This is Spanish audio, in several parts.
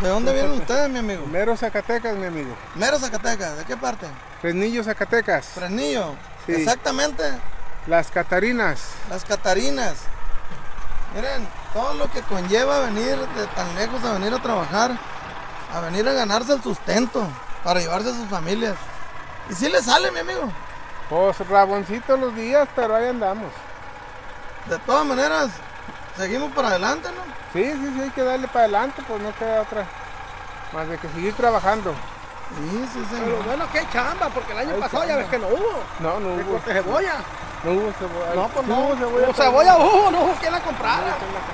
¿De dónde vienen ustedes, mi amigo? Mero Zacatecas, mi amigo. Mero Zacatecas, ¿de qué parte? Fresnillo, Zacatecas. Fresnillo. Sí. Exactamente. Las Catarinas. Las Catarinas. Miren, todo lo que conlleva venir de tan lejos a venir a trabajar, a venir a ganarse el sustento para llevarse a sus familias. Y sí le sale, mi amigo. Pues raboncito los días, pero ahí andamos. De todas maneras, seguimos para adelante, ¿no? Sí, hay que darle para adelante, pues no queda otra. Más de que seguir trabajando. Sí, Pero señor. bueno, qué chamba, porque el año Hay pasado ya chamba. ves que no hubo. No ¿De hubo. corte cebolla? No hubo cebolla. No, pues Sí no. hubo cebolla. No, cebolla hubo, no hubo quien la comprara.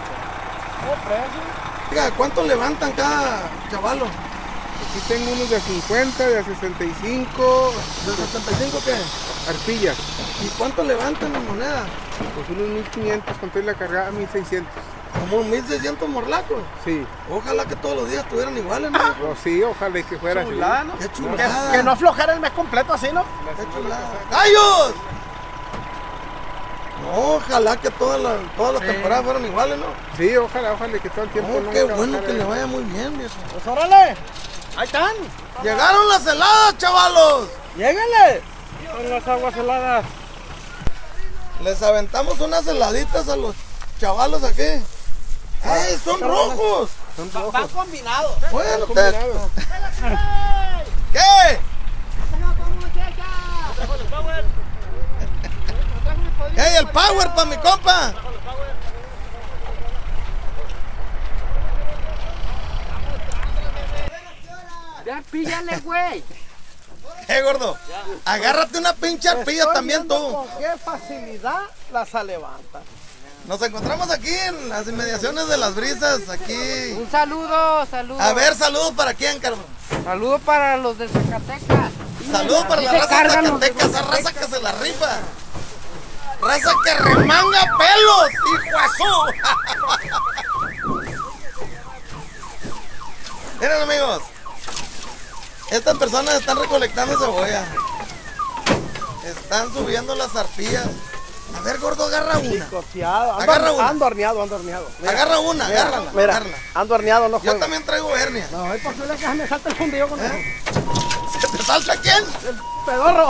Oiga, ¿cuánto levantan cada chavalo? Aquí tengo unos de 50, de 65 ¿De 75 qué? arpillas. ¿Y cuánto levantan en moneda? Pues unos 1500, conté la cargada 1600. Como 1600 morlacos. Sí. Ojalá que todos los días estuvieran iguales, ¿no? Pues sí, ojalá y que fuera así. Chulada, ¿no? Qué chulada. Que no aflojara el mes completo así, ¿no? Qué chulada. ¡Gallos! No, ojalá que todas las temporadas fueran iguales, ¿no? Sí, ojalá y que todo el tiempo No, qué nunca bueno bajara que le de- vaya muy bien, viejo. Pues órale, ahí están. ¡Llegaron las heladas, chavalos! Lléguenle. Son las aguas heladas. Les aventamos unas heladitas a los chavalos aquí. ¡Ey, son rojos! Son Van rojos. combinados. Bueno, Combinados. ¿qué? ¡Ey, el power para mi compa! Ya píllale, güey. Gordo, agárrate una pinche arpilla Estoy también viendo tú. Con qué facilidad las levanta. Nos encontramos aquí en las inmediaciones de Las Brisas, aquí. Un saludo, saludo. A ver, saludos para quién, Carlos. Saludo para los de Zacatecas. Saludos para la Se raza cargan los de Zacatecas, esa raza que se la rifa. Raza que remanga pelos, hijo azul. Miren, amigos, estas personas están recolectando cebolla. Están subiendo las arpillas. A ver, gordo, agarra una. Picoteado. Agarra una. Ando horneado. Mira, Agarra una, mira, agárrala, mira, agárrala. ando horneado, no Yo juego. también traigo hernia. No, es posible que me salte el fundido con el ¿Se te salta quién? pedorro.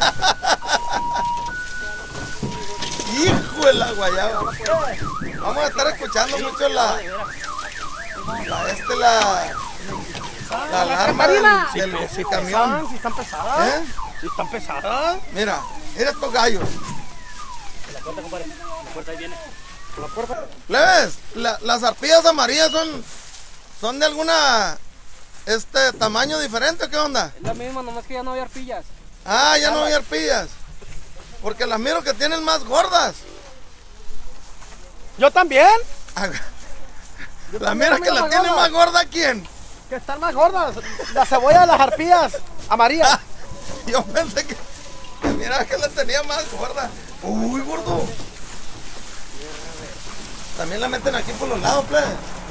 Hijo de la guayaba. Vamos a estar escuchando mucho la alarma del camión. Si están pesadas. ¿Eh? Si están pesadas. Mira estos gallos. ¿Leves? Las arpillas amarillas son de alguna tamaño diferente o qué onda? Es lo mismo, nomás que ya no había arpillas. Ah, ya no hay arpillas. Porque las miro que tienen más gordas. Yo también. La mira que la tiene más gorda, ¿quién? Que están más gordas. La cebolla de las arpillas amarillas. Yo pensé que mira que la tenía más gorda. Uy, gordo. También la meten aquí por los lados, plebe.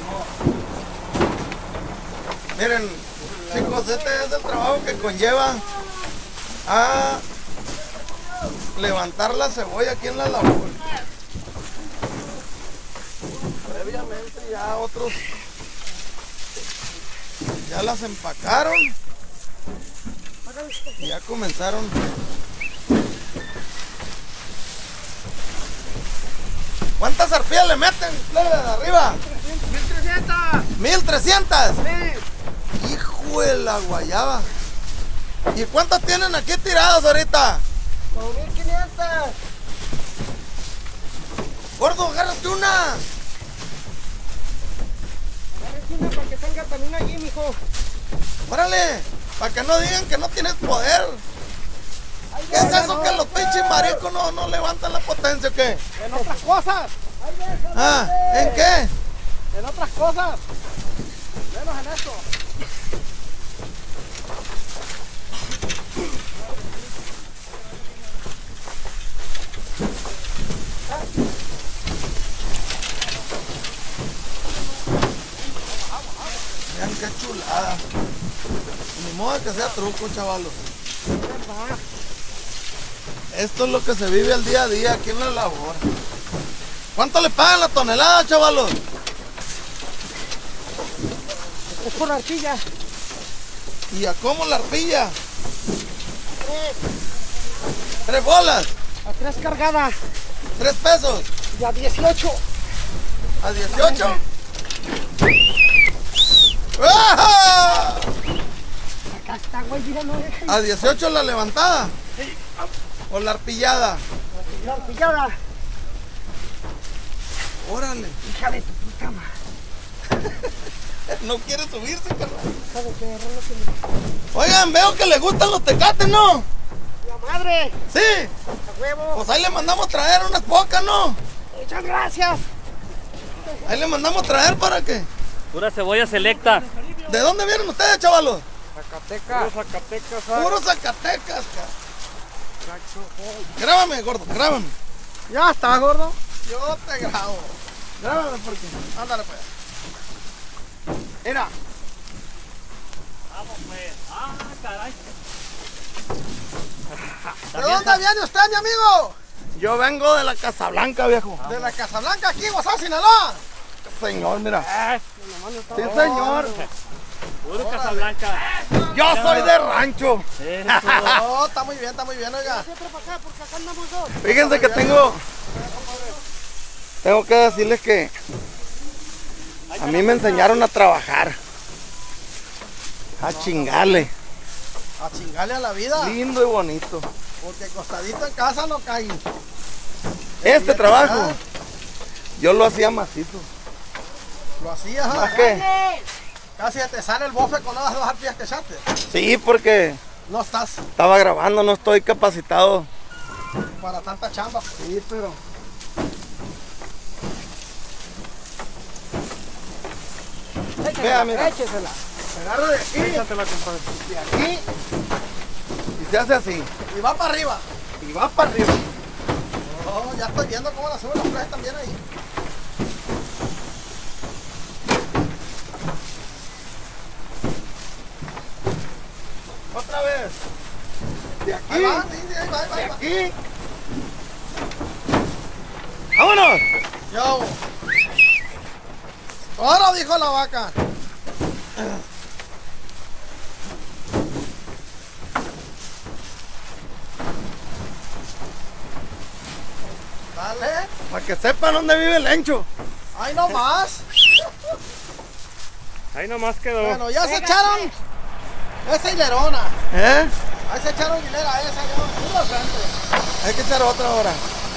Miren, chicos, este es el trabajo que conlleva a levantar la cebolla aquí en la labor. Previamente ya otros ya las empacaron y ya comenzaron. ¿Cuántas arpillas le meten, plebe, de arriba? 1300. 1300. Sí. Hijo de la guayaba. ¿Y cuántas tienen aquí tiradas ahorita? Como 1500. Gordo, agárrate una. Para que salga también allí, mijo. Órale, para que no digan que no tienes poder. ¿Qué es eso que los pinches maricos no levantan la potencia o qué? En otras cosas. Ah, ¿en qué? En otras cosas. Menos en esto. Vean qué chulada. Ni modo que sea truco, chavalos. Esto es lo que se vive al día a día aquí en la labor. ¿Cuánto le pagan la tonelada, chavalos? Es por arpilla. ¿Y a cómo la arpilla? 3 bolas, A 3 cargadas. 3 pesos. Y a 18. ¿A 18? ¡Ah! Acá está, güey, mira, no deja. ¿A 18 la levantada? ¿O la arpillada? La arpillada. Órale. Hija de tu puta madre. No quiere subirse, carnal. Hija de perro, lo que Oigan, veo que le gustan los tecates, ¿no? La madre. Sí. A huevo. Pues ahí le mandamos traer unas pocas, ¿no? Muchas gracias. Ahí le mandamos traer para que... Pura cebolla selecta. ¿De dónde vienen ustedes, chavalos? Zacatecas. Zacatecas, Puro Zacatecas, cara. Grábame, gordo, grábame. Ya está, gordo. Yo te grabo. Grábame porque... Ándale, pues. Mira. Vamos pues. Ah, caray. ¿De dónde viene usted, mi amigo? Yo vengo de la Casablanca, viejo. De la Casablanca, aquí, Guasave, Sinaloa. Señor, mira. Ah, Sí, señor. puro Casablanca. Yo soy de rancho. Eso. No, está muy bien, oiga. Fíjense que tengo que decirles que a mí me enseñaron a trabajar. A chingarle. A chingarle a la vida. Lindo y bonito. Porque acostadito en casa no cae. Este trabajo yo lo hacía macizo. Lo hacías, ¿Más qué? Casi te sale el bofe con las 2 arpillas que echaste. Sí, porque No estás estaba grabando, no estoy capacitado. para tanta chamba. Sí, pero... Vea, mira. Échesela. Agarra de aquí, Échatela, compadre. de aquí, y se hace así. Y va para arriba. Y va para arriba. Oh, ya estoy viendo cómo la suben los flash también ahí. Otra vez. De aquí. Ahí va, sí, ahí va, ahí va, De ahí va. aquí. ¡Vámonos! Yo. Ahora dijo la vaca. Dale. Para que sepan dónde vive el Lencho. Ahí nomás. Ahí nomás quedó. Bueno, ya se echaron esa hilerona. ¿Eh? Ahí se echaron hilera esa, yo. Puro frente. Hay que echar otra hora.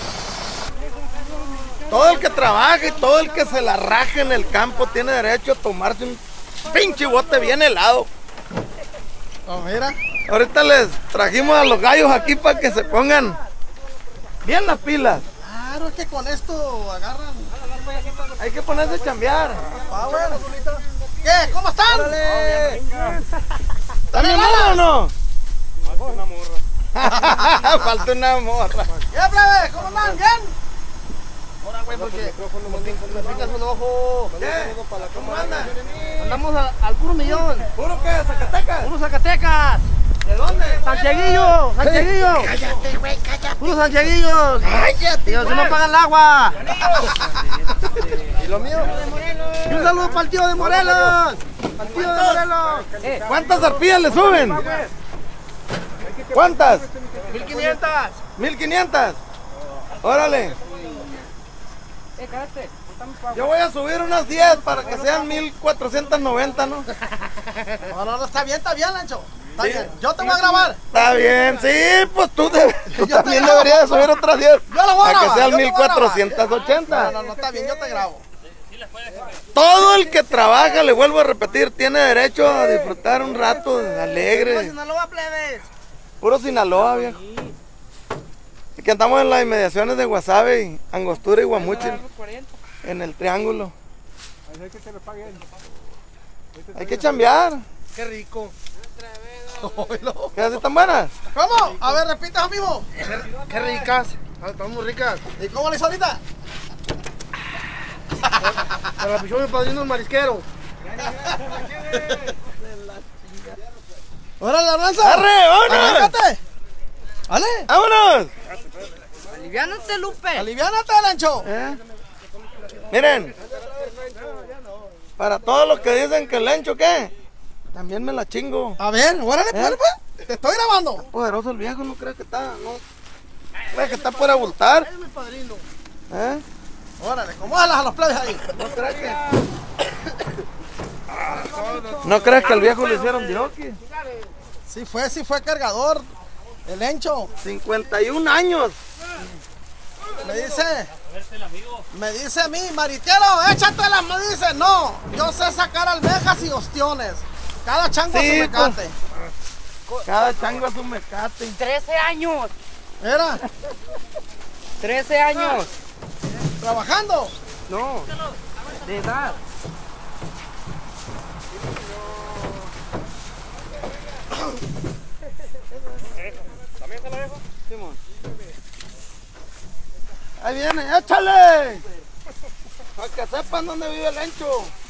Todo el que trabaja y todo el que se la raje en el campo tiene derecho a tomarse un pinche bote bien helado. Oh, mira. Ahorita les trajimos a los gallos aquí para que se pongan bien las pilas. Claro, es que con esto agarran Hay que ponerse a chambear. power. ¿Qué? ¿Cómo están? ¿También o no? Falta una morra. Falta una morra. ¿Qué, plebe? ¿Cómo andan? ¿Bien? Ahora, güey, porque me picas un ojo. ¿Qué? ¿Cómo andan? Andamos al puro millón. ¿Puro qué? ¿Zacatecas? Puro Zacatecas. ¿De dónde? Santiaguillo, Santiaguillo. Cállate, güey, cállate. Puro Santiaguillos. ¡Cállate! Y si no pagan el agua. ¿Y lo mío? Y un saludo para el tío de Morelos. Al tío de Morelos. ¿Cuántas arpillas le suben? ¿Cuántas? 1500. 1500. Órale. Cállate. Yo voy a subir unas 10 para que sean 1490, ¿no? No, está bien, Lancho. Está bien. Yo te voy a grabar. Está bien, sí, pues tú Yo te también grabo. deberías subir otras 10. Yo lo voy a Para que grabar, sean yo te voy a grabar. 1480. No, está bien, yo te grabo. Todo el que trabaja, le vuelvo a repetir, tiene derecho a disfrutar un rato alegre. Sinaloa, plebes. Puro Sinaloa, viejo. Y que andamos en las inmediaciones de Guasave, y Angostura y Guamuchil, en el triángulo. Hay que le paguen. Hay que chambear. Qué rico. ¿Qué así tan buenas? ¿Cómo? A ver, repitas, amigo. Qué ricas. Están muy ricas. ¿Y cómo le hizo ahorita? Se la pichó mi padrino el marisquero. ¡Órale, Arranza! ¡Arre, vámonos! ¡Arráncate! ¡Ale! ¡Vámonos! Aliviánate, Lupe. ¡Aliviánate, Lancho! Miren, Para todos los que dicen que el Lencho, ¿qué? También me la chingo. A ver, órale, pues, te estoy grabando. Poderoso el viejo, no cree que está, no. ¿Crees que está por abultar? Es mi padrino. ¿Eh? Órale, acomódalas a los plebes ahí. ¿No crees que al viejo le hicieron dioqui? Sí fue cargador. El Lencho 51 años. me dice a mí, Maritiero, échatelas, me dice. No, yo sé sacar almejas y ostiones. Cada chango Sí, a su mecate. Cada chango es un mecate. 13 años. Mira, 13 años. trabajando. No, de edad. ¿También se la dejo? Simón. Ahí viene, échale. Para que sepan dónde vive el Lencho.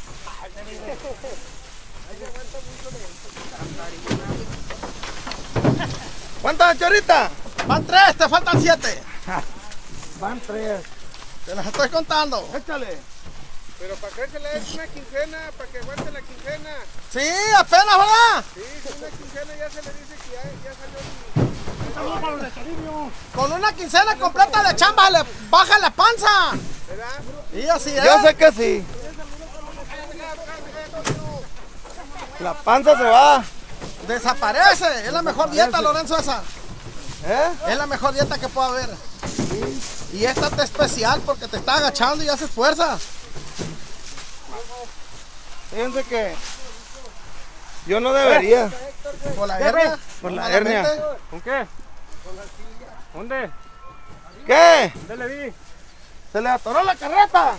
¿Cuántas choritas? Van 3, te faltan 7. Van 3. Te las estoy contando. Échale. Pero para qué se le es una quincena, para que aguante la quincena. Sí, apenas, ¿verdad? Sí, con una quincena ya se le dice que ya salió el... Con una quincena completa de chamba le baja la panza. ¿Verdad? Y así es. Yo sé que sí. La panza se va. Desaparece. Es la mejor dieta, Lorenzo, esa. ¿Eh? Es la mejor dieta que puede haber. Y esta está especial porque te está agachando y haces fuerza. Fíjense que yo no debería. Por la hernia. Por la normalmente. hernia. ¿Con qué? ¿Dónde? ¿Qué? ¿Dónde le di? Se le atoró la carreta.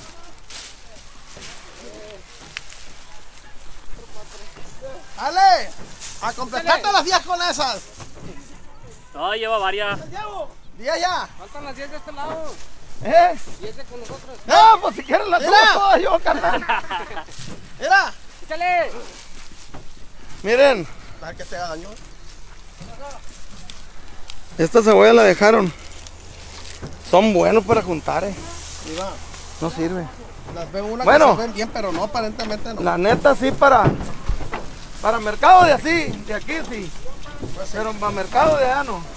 Dale. A completarte las 10 con esas. No, lleva varias. 10 ya. Faltan las 10 de este lado. ¿Eh? Y ese con nosotros. No, pues si quieres la subo Mira. toda yo, carnal. Mira. Échale. Miren, A ver que te haga daño. esta cebolla la dejaron. Son buenos para juntar, Ahí va. No sirve. Las veo una Bueno. que se ven bien, pero no, aparentemente no. La neta sí para mercado de así, de aquí sí. Pero para mercado de allá no.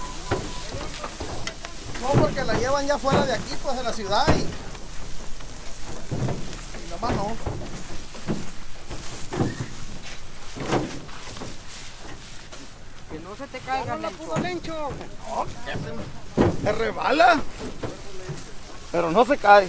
No, porque la llevan ya fuera de aquí, pues de la ciudad y nomás no. Que no se te caiga, Lencho. Se rebala. Pero no se cae.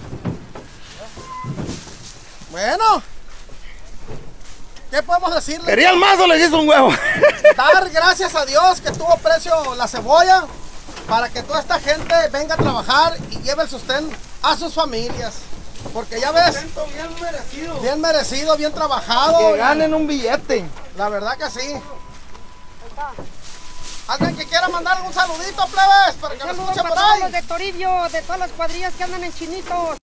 Bueno, ¿qué podemos decirle? Quería el mazo, le hizo un huevo. Dar gracias a Dios que tuvo precio la cebolla para que toda esta gente venga a trabajar y lleve el sustento a sus familias. Porque ya ves, Bien merecido. bien merecido, bien trabajado. Que ganen un billete. La verdad que sí. ¿Alguien que quiera mandar un saludito, plebes? Para que Un nos saludo escuchen para por todos ahí. los de Toribio, de todas las cuadrillas que andan en Chinitos.